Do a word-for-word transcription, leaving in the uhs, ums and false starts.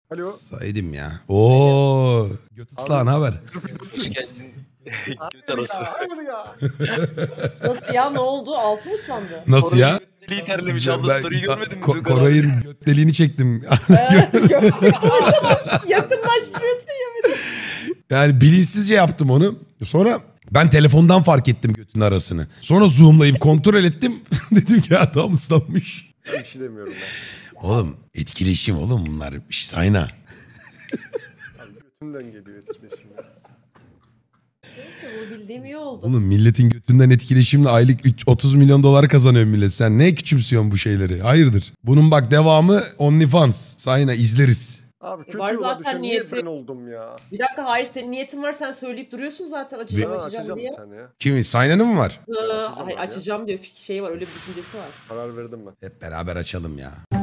Alo. Saydım ya. Oo, göt ıslağın haber. Hoş geldin. Göt Hayır arası. ya, hayır ya. Nasıl ya, ne oldu? Altı mı ıslandı? Nasıl ya? Deliği terlemiş abla, Ben- story'i görmedin mi? Ko- Gökhan abi? Koray'ın göt deliğini çektim. Yakınlaştırıyorsun ya bir de. Yani bilinçsizce yaptım onu. Sonra ben telefondan fark ettim götün arasını. Sonra zoomlayıp kontrol ettim. Dedim ki ya tam ıslanmış. Ben bir şey demiyorum ben. Oğlum etkileşim oğlum bunlar. Sayna. Abi götümden geliyor etkileşim ya. Neyse, bu bildiğim iyi oldu. Oğlum milletin götünden etkileşimle aylık üç- otuz milyon dolar kazanıyor millet. Sen ne küçümsüyorsun bu şeyleri? Hayırdır? Bunun bak devamı OnlyFans. Sayna izleriz. Abi kötü Var yola zaten düşen niye niyeti. ben oldum ya? Bir dakika, hayır, senin niyetin var, sen söyleyip duruyorsun zaten açacağım Ben açacağım, açacağım diye. bir tane ya. Kimin? Sayna'nın mı var? Ee, açacağım hayır, abi ya. açacağım diyor, fik- şey var, öyle bir düşüncesi var. Karar verdim ben. Hep beraber açalım ya.